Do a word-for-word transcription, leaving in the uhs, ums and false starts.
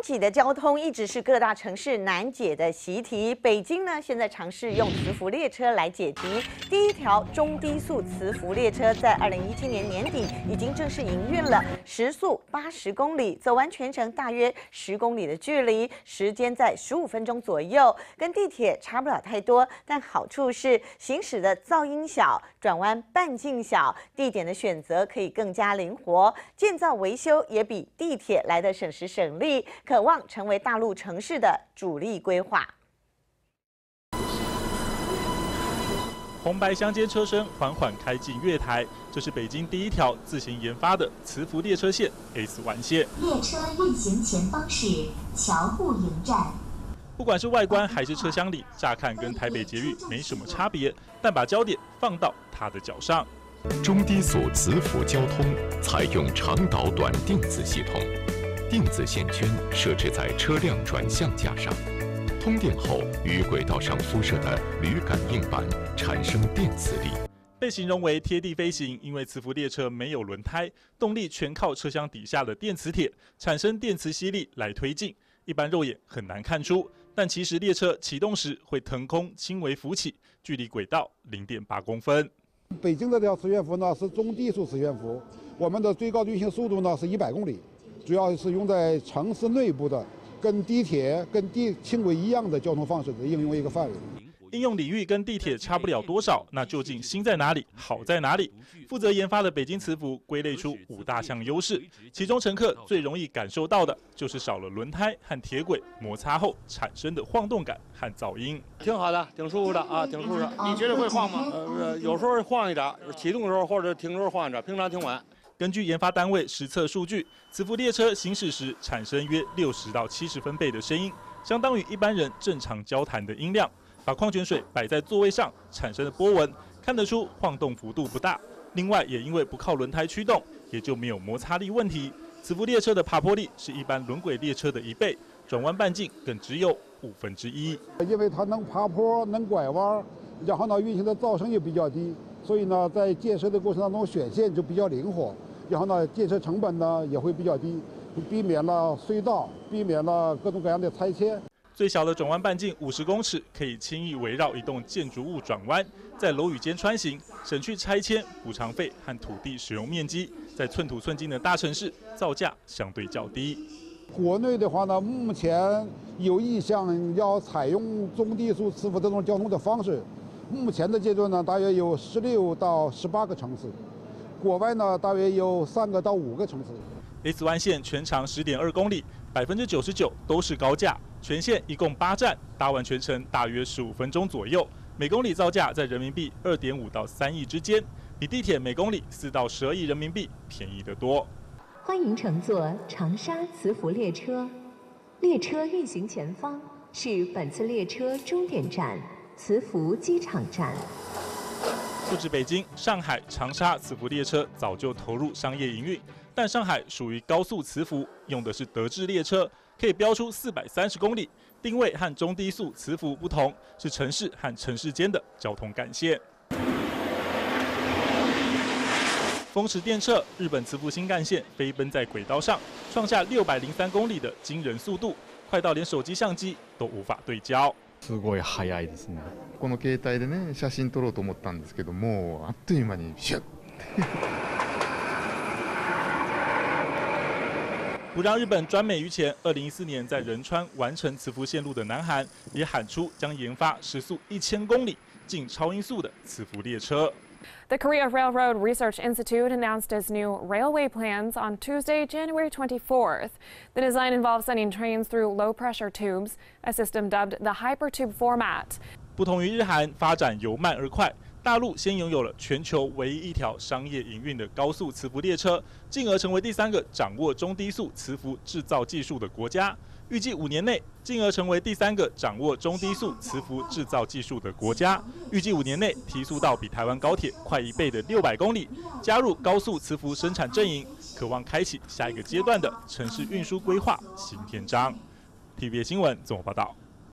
挤的交通一直是各大城市难解的习题。北京呢，现在尝试用磁浮列车来解题。第一条中低速磁浮列车在二零一七年年底已经正式营运了，时速八十公里，走完全程大约十公里的距离，时间在十五分钟左右，跟地铁差不了太多。但好处是行驶的噪音小，转弯半径小，地点的选择可以更加灵活，建造维修也比地铁来的省时省力。 渴望成为大陆城市的主力规划。 红白相间车身缓缓开进月台，这是北京第一条自行研发的磁浮列车线 S 环线。 列车运行前方是侨户营站。 不管是外观还是车厢里，乍看跟台北捷运没什么差别，但把焦点放到它的脚上。 中低速磁浮交通采用长导短定子系统。 定子线圈设置在车辆转向架上，通电后与轨道上辐射的铝感应板产生电磁力， 被形容为贴地飞行，因为磁浮列车没有轮胎，动力全靠车厢底下的电磁铁产生电磁吸力来推进，一般肉眼很难看出，但其实列车启动时会腾空轻微浮起，距离轨道 零点八公分。 北京的这条磁悬浮呢是中低速磁悬浮，我们的最高运行速度呢是一百公里。 主要是用在城市内部的，跟地铁、跟地轻轨一样的交通方式的应用一个范围。 应用领域跟地铁差不了多少，那究竟新在哪里，好在哪里？负责研发的北京磁浮归类出五大项优势，其中乘客最容易感受到的就是少了轮胎和铁轨摩擦后产生的晃动感和噪音。 挺好的，挺舒服的啊，挺舒服的。你觉得会晃吗？呃，有时候晃一点，启动的时候或者停的时候晃一点，平常挺稳。 根据研发单位实测数据，磁浮列车行驶时产生约六十到七十分贝的声音，相当于一般人正常交谈的音量。把矿泉水摆在座位上产生的波纹，看得出晃动幅度不大。另外，也因为不靠轮胎驱动，也就没有摩擦力问题。磁浮列车的爬坡力是一般轮轨列车的一倍，转弯半径更只有五分之一。 因为它能爬坡，能拐弯，然后呢，运行的噪声也比较低。 所以呢，在建设的过程当中，选线就比较灵活，然后呢，建设成本呢也会比较低，避免了隧道，避免了各种各样的拆迁。 最小的转弯半径五十公尺，可以轻易围绕一栋建筑物转弯，在楼宇间穿行，省去拆迁、补偿费和土地使用面积。在寸土寸金的大城市，造价相对较低。 国内的话呢，目前有意向要采用中低速磁浮这种交通的方式。 目前的阶段呢，大约有十六到十八个城市，国外呢大约有三个到五个城市。 S 弯线全长十点二公里，百分之九十九都是高架，全线一共八站，搭完全程大约十五分钟左右，每公里造价在人民币二点五到三亿之间，比地铁每公里四到十二亿人民币便宜得多。 欢迎乘坐长沙磁浮列车，列车运行前方是本次列车终点站。 磁浮机场站。 不止北京、上海、长沙磁浮列车早就投入商业营运，但上海属于高速磁浮，用的是德智列车，可以飙出四百三十公里。定位和中低速磁浮不同，是城市和城市间的交通干线。风驰电掣，日本磁浮新干线飞奔在轨道上，创下六百零三公里的惊人速度，快到连手机相机都无法对焦。 すごい速いですね。この携帯でね写真撮ろうと思ったんですけども、あっという間にシュッ。 不让日本专美于前，二零一四年在仁川完成磁浮线路的南韩，也喊出将研发时速一千公里、近超音速的磁浮列车。 The Korea Railroad Research Institute announced its new railway plans on Tuesday, January twenty-fourth. The design involves sending trains through low-pressure tubes, a system dubbed the hypertube format. 不同于日韩发展由慢而快，大陆先拥有了全球唯一一条商业营运的高速磁浮列车，进而成为第三个掌握中低速磁浮制造技术的国家。 预计五年内，进而成为第三个掌握中低速磁浮制造技术的国家。预计五年内提速到比台湾高铁快一倍的六百公里，加入高速磁浮生产阵营，渴望开启下一个阶段的城市运输规划新篇章。T V B S 新闻综合报道。